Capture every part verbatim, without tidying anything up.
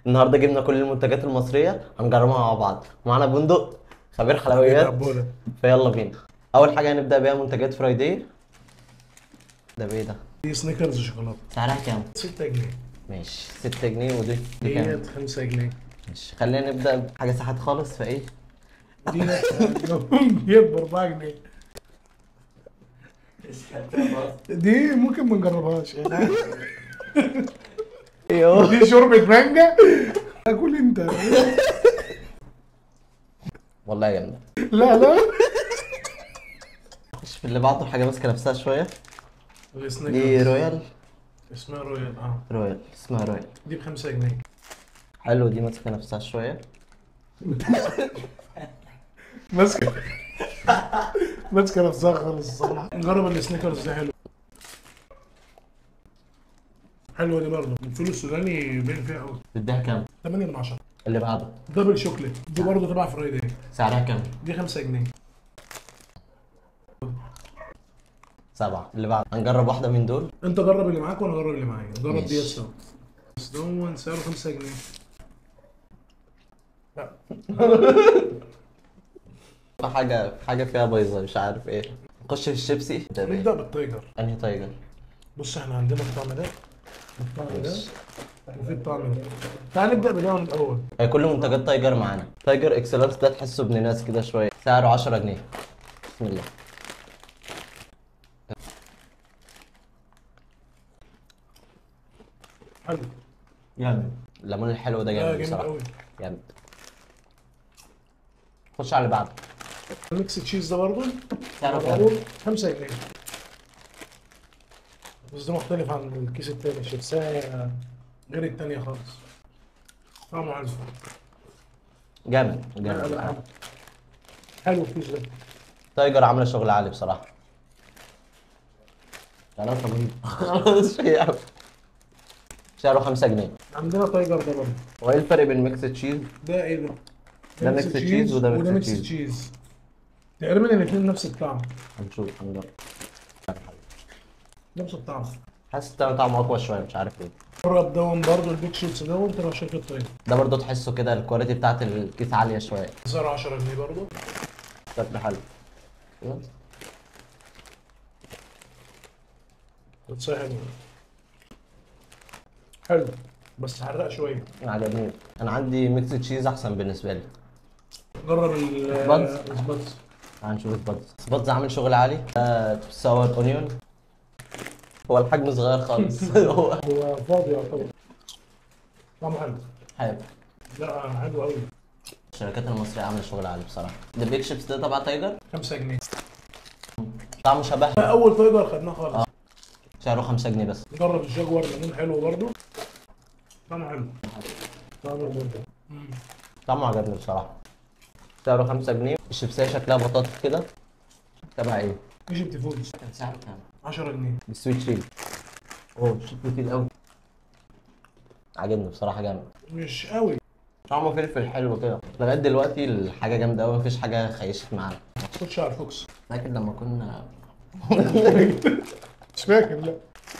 النهارده جبنا كل المنتجات المصريه هنجربها مع بعض، معانا بندق خبير حلويات. فيلا بينا. اول حاجه هنبدا بيها منتجات فرايداي. ده بايه ده؟ دي سنيكرز شوكولاته. سعرها كام؟ ستة جنيه. ماشي ستة جنيه. ودي دي كام؟ ديت خمسة جنيه. ماشي خلينا نبدا بحاجه ساحت خالص فايه. ديت ديت ب أربعة جنيه. دي ممكن ما نجربهاش يعني. ايوه دي شوربه مانجا. اكل انت. والله جامده. لا لا. خش في اللي بعده، حاجه ماسكه نفسها شويه. دي السنيكرز رويال. اسمها رويال. اه رويال اسمها رويال. دي ب خمسة جنيه. حلو، دي ماسكه نفسها شويه. ماسكه ماسكه نفسها خالص الصراحه. نجرب السنيكرز دي. حلو حلوه دي برضه. الفول السوداني باين فيها قوي. تديها كام؟ ثمانية من عشرة. اللي بعده. دبل شوكليت دي برضه تبع فرايداي. سعرها كام؟ دي خمسة جنيه. سبعة. اللي بعده هنجرب واحدة من دول. انت جرب اللي معاك وانا اجرب اللي معايا. جرب ماشي. ديت سوا. بس دون سعره خمسة جنيه. لا في حاجة في حاجة فيها بايظة مش عارف ايه. نخش في الشيبسي. ده نبدا بايه؟ بالتايجر. انهي تايجر؟ بص احنا عندنا الطعم ده الطعم ده ماشي. وفي الطعم ده. تعال نبدا بده من الاول. هي كل منتجات تايجر معانا. تايجر اكسلانس ده تحسه ابن ناس كده شوية. سعره عشرة جنيه. بسم الله. حلو. جامد. الليمون الحلو ده لا جامد جامد بصراحة. قوي. جامد. خش على اللي بعده. الميكس تشيز ده برضه سعره كام؟ خمسة جنيه. بس ده مختلف عن الكيس التاني. الشيبساية غير التانية خالص. طعمه حلو. جامد لا لا جامد. حلو. حلو الكيس ده. تايجر عاملة شغل عالي بصراحة. انا طبيب. خلاص يا عم. سعره خمسة جنيه. عندنا تايجر ده برضه. هو ايه الفرق بين ميكس تشيز؟ ده ايه ده؟ ده ميكس تشيز وده وده ميكس ميكس تشيز. تشيز. تقريبا الاثنين نفس الطعم. هنشوف هنجرب. نفس الطعم. حاسس التاني طعمه اقوى شويه مش عارف ليه. جرب دون برضه البيك شوتس دون تبع شركة تايجر. ده برضه تحسه كده الكواليتي بتاعت الكيس عاليه شويه. سعره عشرة جنيه برضه. شكله حلو. بتصير حلو. حلو بس حرق شويه. عجبني. انا عندي ميكس تشيز احسن بالنسبه لي. جرب ال سباتز. السباتز. تعال نشوف سباتز. سباتز عامل شغل عالي. ده ساور اونيون. هو الحجم صغير خالص. هو هو فاضي يعتبر. طعمه حلو. حلو. لا حلو قوي. الشركات المصريه عامله شغل عالي بصراحه. ده بيك شيبس ده تبع تايجر. خمسة جنيه. طعمه شبه. اول تايجر خدناه خالص. آه. سعره خمسة جنيه بس. جرب الجاكوار ليمون حلو برضه. طعمه حلو. طعمه برضه. طعمه عجبني بصراحه. سعره خمسة جنيه. الشيبسيه شكلها بطاطس كده. تبع ايه؟ ايجيبت فودز. كان سعره كام؟ عشرة جنيه. بالسويت شيل. اوه شكله كتير قوي. عجبني بصراحه جامد. مش قوي. طعمه فلفل حلو كده. لغايه دلوقتي الحاجه جامده قوي، مفيش حاجه خيشت معانا. خدش على الفوكس. لكن لما كنا مش فاكر لا.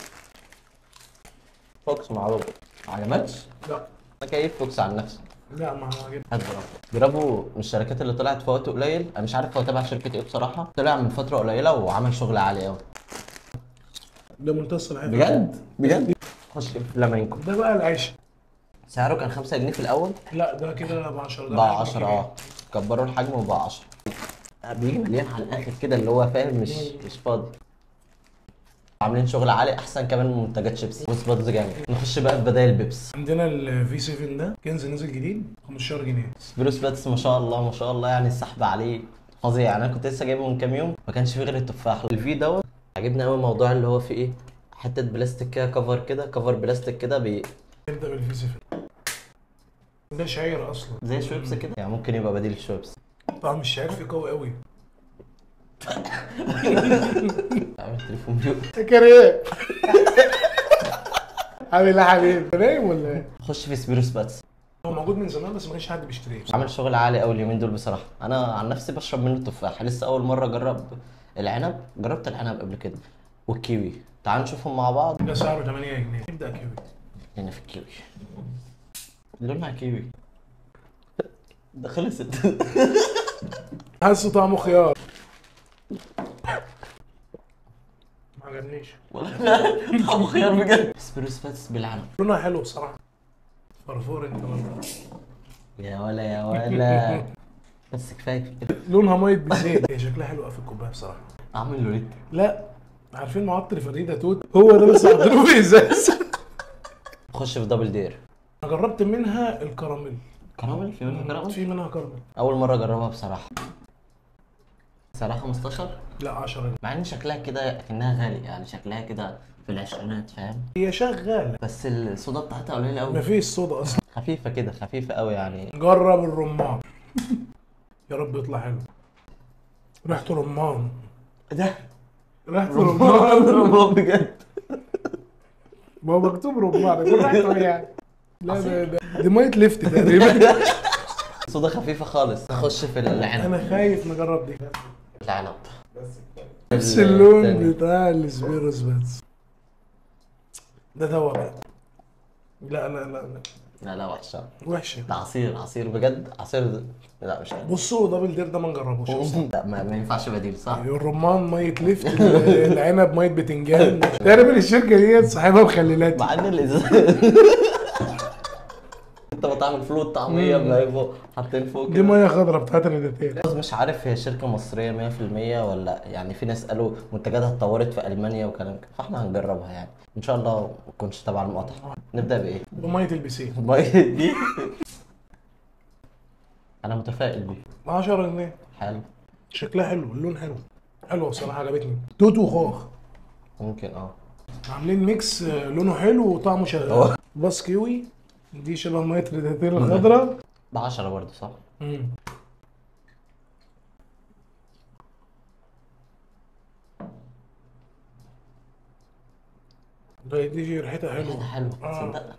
فوكس معروف. ما عجبكش؟ لا انا كيف فوكس عن نفسي. لا ما عجبني. هات برافو. برافو من الشركات اللي طلعت في وقت قليل. انا مش عارف هو تبع شركه ايه بصراحه. طلع من فتره قليله وعمل شغل عالي قوي. ده منتهى الصلاحيه. بجد؟ بجد؟ خش في فلامينكو. ده بقى العيش. سعره كان خمسة جنيه في الاول. لا ده كده ب عشرة. ده باع عشرة. اه كبروا الحجم وباع عشرة. بيجي مليان على الاخر كده اللي هو فاهم مش مش فاضي. عاملين شغل عالي احسن كمان من منتجات شيبسي. بص بادز جامد. نخش بقى في بدايل بيبس. عندنا الفي سبعة ده كنز نزل جديد خمستاشر جنيه. سبيروس باتس ما شاء الله ما شاء الله، يعني السحب عليه فظيع. يعني انا كنت لسه جايبه من كام يوم ما كانش فيه غير التفاح. الفي دوت عجبني قوي موضوع اللي هو فيه ايه، حته بلاستيك كده، كفر كده، كفر بلاستيك كده بي... نبدا بالفي سبعة. ده شعير اصلا. زي شويبس كده، يعني ممكن يبقى بديل الشويبس. طعم الشعير فيه قوي قوي. عامل تليفون بيو. فاكر ايه؟ عامل ايه يا حبيبي؟ نايم ولا ايه؟ خش في سبيروس باتس. هو موجود من زمان بس ما كانش حد بيشتريه. عامل شغل عالي قوي اليومين دول بصراحه. انا عن نفسي بشرب منه التفاح. لسه اول مره اجرب العنب. جربت العنب قبل كده والكيوي. تعال نشوفهم مع بعض. ده سعره ثمانية جنيه. نبدا كيوي. هنا في الكيوي. لونها كيوي. ده خلصت. حاسه طعمه خيار. ما عجبنيش. ولا طعمه خيار بجد. اسبريسو فاتس بالعنب. لونها حلو بصراحه. فرفور انت والله. يا ولا يا ولا. بس كفايه. لونها ميه بزيت. هي شكلها حلو قوي في الكوبايه بصراحه. اعمل له ريت. لا عارفين معطر فريده توت؟ هو ده بس حاطينه في ازاز. خش في دبل دير. انا جربت منها الكراميل. كراميل؟ في منها كراميل؟ في منها كراميل. اول مره اجربها بصراحه. سعرها خمستاشر. لا عشرة. مع ان شكلها كده اكنها غالي، يعني شكلها كده في العشرينات فاهم. هي شغاله بس الصودا بتاعتها قليله قوي. مفيش صودا اصلا. خفيفه كده، خفيفه قوي يعني. جرب الرمان. يا رب يطلع حلو. ريحته رمان. ده ريحته رمان. رمان بجد. ما هو مكتوب رمان، يقول ريحته ايه يعني؟ لا ده ده دي ميه ليفت تقريبا. صودا خفيفه خالص. نخش في العنب. انا خايف نجرب دي. العنب نفس اللون بتاع السبيروس بس. ده دوا بقى. لا لا لا لا لا لا وحشه. وحشه. ده عصير، عصير بجد، عصير ده. لا مش عارف. بصوا دبل دير ده ما نجربوش اصلا. لا ما, ما ينفعش بديل صح؟ الرمان ميه ليفت، العنب ميه بتنجان. تقريبا الشركه دي صاحبها مخللات. مع ان الازاز. انت بطعم الفول والطعميه ما يبقوا حاطين فوق دي كده. ميه خضراء بتاعت الريداتير. بس مش عارف هي شركه مصريه مية في المية ولا يعني، في ناس قالوا منتجاتها اتطورت في المانيا وكلام كده، فاحنا هنجربها يعني ان شاء الله ما تكونش تبع المقاطعه. نبدا بايه؟ بميه البسين. الميه دي انا متفائل بيه. عشرة جنيه. حلو. شكلها حلو، اللون حلو. حلوه بصراحه عجبتني. توت وخوخ. ممكن اه. عاملين ميكس لونه حلو وطعمه شغال. باص كيوي. دي شبه ميه الريداتير الخضراء. ب عشرة برضه صح؟ امم ده دي ريحتها ريحتها حلوه. حلوه آه. تصدق؟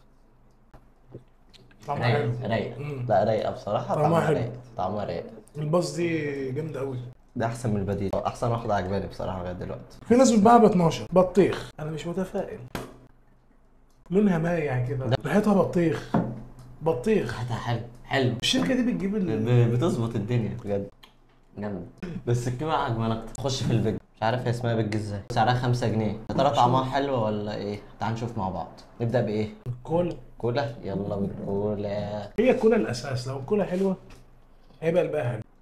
طعمها حلو. رايقه رايقه. مم. لا رايقه بصراحه. طعمها طعمها حلو. رايق، طعمها رايق. الباص دي جامده قوي. ده احسن من البديل، احسن واحده عجباني بصراحه لغايه دلوقتي. في ناس بتباعها ب اتناشر. بطيخ. انا مش متفائل. لونها مايع كده. ريحتها بطيخ. بطيخ. ريحتها حلو حلو. الشركه دي بتجيب ال... ب- بتظبط الدنيا بجد. جامد. بس الكيمياء عجباني اكتر. خش في البيج. مش عارف هي اسمها بيج ازاي. سعرها خمسة جنيه. يا ترى طعمها حلو ولا ايه؟ تعال نشوف مع بعض. نبدا بايه؟ كولا. كولا. يلا بالكولا. هي الكولا الاساس. لو الكولا حلوه هيبقى الباقي حلو.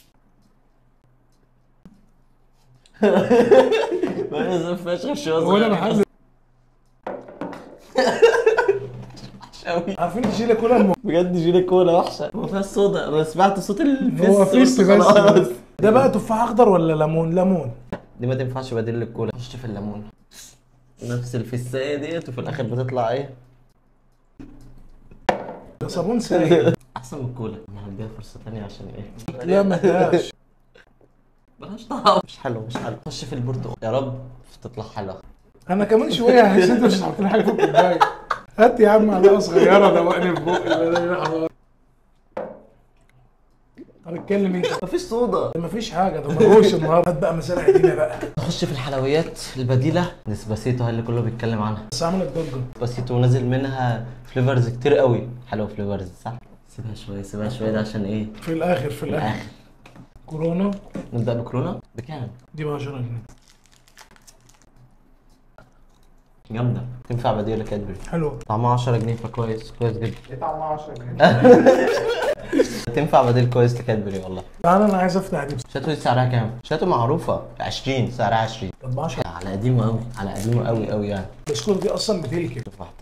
ما فيهاش غير شويه هو انا صغيرة. بحب. قوي عارفين تشيل كولا الم... بجد. جيلي كولا وحشه. ما فيهاش صودا. انا سمعت صوت الفيس. هو فيست قلت بس. خلاص. ده بقى تفاح اخضر ولا ليمون؟ ليمون. دي ما تنفعش بديل للكولا. خش في الليمون. نفس الفسايه ديت وفي الاخر بتطلع ايه؟ ده صابون سائل. احسن من الكولا. انا هديها فرصه تانية عشان ايه؟ لا ما فيهاش. ملهاش طعم. مش حلو مش حلو. خش في البرتقال. يا رب تطلع حلوه. انا كمان شويه هحس انت مش حاطين حاجه في الكوبايه. هات يا عم معلقه صغيره دوقني في بقي. طب اتكلم انت. مفيش صودا. مفيش حاجه. ده ملوش النهارده. هات بقى مسارح ايدينا بقى. نخش في الحلويات البديله. نسباسيتو هي اللي كله بيتكلم عنها. بس عملت ضجه. نسباسيتو نازل منها فليفرز كتير قوي. حلوه فليفرز صح؟ سيبها شويه سيبها شويه ده عشان ايه؟ في الاخر في الاخر. الاخر. كورونا. نبدا بكورونا. بكام؟ دي ب عشرة جنيه. جامده. تنفع بديله كادبري. حلوه. طعمها عشرة جنيه فكويس كويس جدا. ايه طعمها عشرة جنيه؟ تنفع بديل كويس لكادبري والله. تعالى انا عايز افتح دي. شاتو دي سعرها كام؟ شاتو معروفه عشرين. سعرها عشرين. طب ب عشرة. على قديمه قوي على قديمه قوي قوي يعني. البسكوت دي اصلا بتلكم. شوف واحده.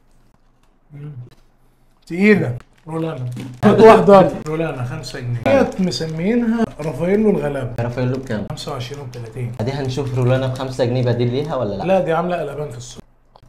تقيله. رولانا. هات واحده. رولانا خمسة جنيه. ديت مسمينها رافاييلو الغلابه. رافايلو بكام؟ خمسة وعشرين و تلاتين. دي هنشوف رولانا ب خمسة جنيه بديل ليها ولا لا؟ لا دي عامله قلبان في السوق.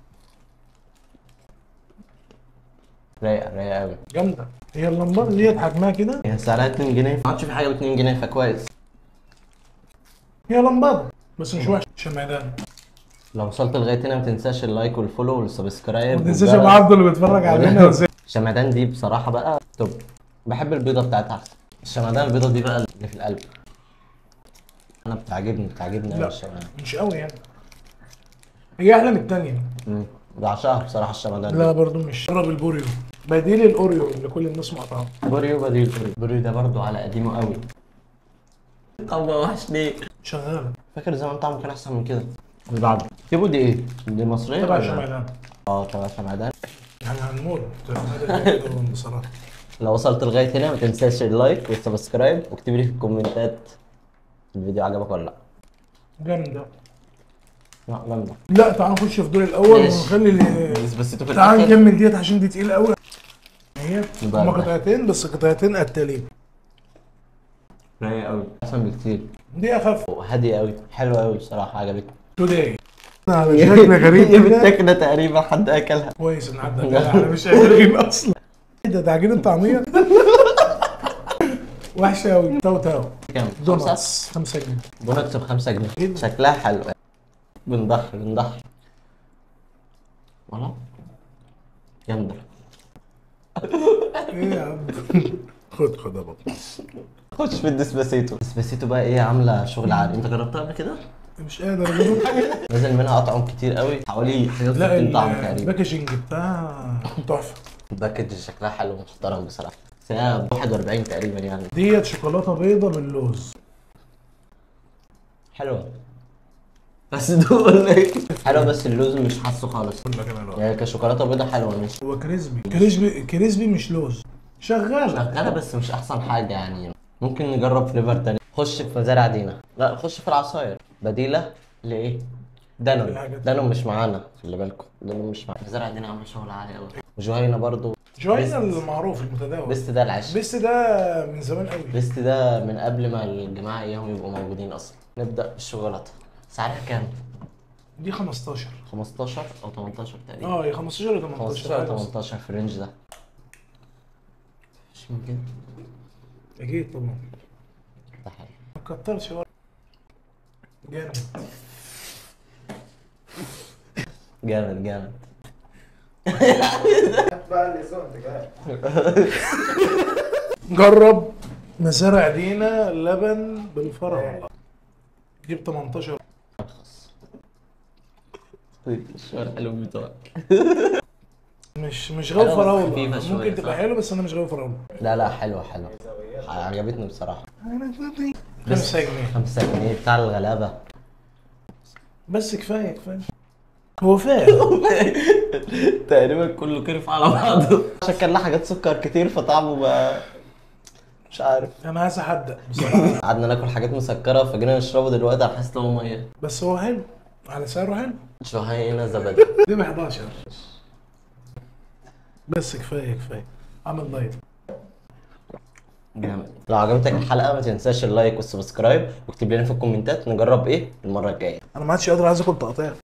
رايقه رايقه قوي. جامده. هي اللمبات ديت حجمها كده. هي سعرها اتنين جنيه. ما عادش في حاجه ب اتنين جنيه فكويس. هي لمبات بس مش وحشه. شمعدان. لو وصلت لغايه هنا ما تنساش اللايك والفولو والسبسكرايب. ما تنساش ابو عبده اللي بيتفرج علينا وزي. الشمعدان دي بصراحه بقى توب. بحب البيضه بتاعتها احسن. الشمعدان البيضه دي بقى اللي في القلب. انا بتعجبني بتعجبني قوي لا الشمعدان. مش قوي يعني. هي احلى من الثانيه. امم بعشقها بصراحه الشمعدان. لا برضو مش. جرب البوريو. بديل الاوريو اللي كل الناس مقطعه. بوريو بديل بوريو. بوريو ده برضو على قديمه قوي. طعمه وحش ليه؟ شغاله. فاكر زمان طعمه كان احسن من كده. اللي بعده كيبو دي ايه؟ دي مصريه تبع ولا؟ شمعدان. اه تبع شمعدان. يعني هنموت كده بصراحه. لو وصلت لغايه هنا ما تنساش اللايك والسبسكرايب واكتب لي في الكومنتات الفيديو عجبك ولا لا. جامد ده. لا جامده. لا تعال نخش في دور الاول ماشي. ونخلي ال- بسبسيتو في تعال الاخر. نكمل ديت عشان دي تقيل قوي. هي يبقى هما ده. قطعتين بس قطعتين قتالين. رايق قوي احسن بكتير. دي اخف. وهادي قوي حلوه قوي بصراحه عجبتني. توداي على شكل غريب هي كده. بالتكنه تقريبا حد اكلها. كويس ان عدى كده، احنا مش قادرين اصلا. ايه ده؟ ده عجين الطعميه. وحشه قوي. تاو تاو كام؟ دوناتس خمسة جنيه. دوناتس ب خمسة إيه جنيه. ده؟ شكلها حلو. بنضح بنضح. والله جامده. ايه يا عم؟ خد خد يا بابا. خش في الديسباسيتو. ديسباسيتو بقى ايه عامله شغل عالي. انت جربتها قبل كده؟ مش قادر اجيب. نزل منها اطعم كتير قوي حوالي حاجه لا ستين طعم تقريبا. الباكجينج بتاعها تحفه. الباكج شكلها حلو ومحترم بصراحه. سعرها ب واحد وأربعين تقريبا يعني. ديت شوكولاته بيضه باللوز. حلوه بس دوق ولا ايه؟ حلوه بس اللوز مش حاسه خالص. يعني كشوكولاته بيضه حلوه مش هو كريسبي كريسبي كريسبي مش لوز. شغاله. شغاله بس مش احسن حاجه يعني. ممكن نجرب فليفر تاني. خش في مزارع دينا. لا خش في العصاير بديله لايه؟ دانون. الحاجات. دانون مش معانا خلي بالكم. دانون مش معانا. مزارع دينا عامله شغل عالي قوي. وجهينه برضو. جوينا المعروف المتداول. بيست ده العشق. بيست ده من زمان قوي. بيست ده من قبل ما الجماعه اياهم يبقوا موجودين اصلا. نبدا بالشوكولاته. سعرها كام؟ دي خمستاشر. خمستاشر او تمنتاشر تقريبا. اه هي خمستاشر ولا تمنتاشر. خمستاشر او تمنتاشر في الرينج ده. مش من كده. اكيد طبعا. ده حلو. ما تكترش برضه. جامد. جامد جامد. جرب مزارع دينا لبن بالفراولة. جيب تمنتاشر. الشوار حلو بتوعك. مش مش غاوي حلوة بس فراولة. خفيفة شوية، ممكن تبقى صح؟ حلوة بس انا مش غاوي فراولة. لا لا حلوة حلوة. عجبتني بصراحة. خمسة جنيه. خمسة جنيه بتاع الغلابة. بس كفاية كفاية. هو فاهم. تقريبا كله كرف على بعضه. عشان كان له حاجات سكر كتير فطعمه بقى مش عارف. انا عايز احدق بصراحة. قعدنا ناكل حاجات مسكرة فجينا نشربه دلوقتي على حاسس ان هو مية. بس هو حلو على سعره حلو. شوهينا زبادي. دي ب حداشر. بس كفاية كفاية. عامل دايت. جامد. لو عجبتك الحلقة ما تنساش اللايك والسبسكرايب واكتب لنا في الكومنتات نجرب ايه المرة الجاية. انا ما عادش قادر، عايز اكل تقطيع.